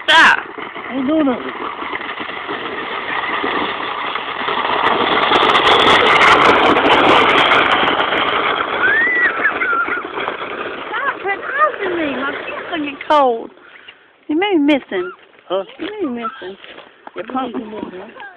Stop. I ain't doing nothing. Stop touching me. My feet gonna get cold. You may be missing. Huh? You may be missing. Your pump.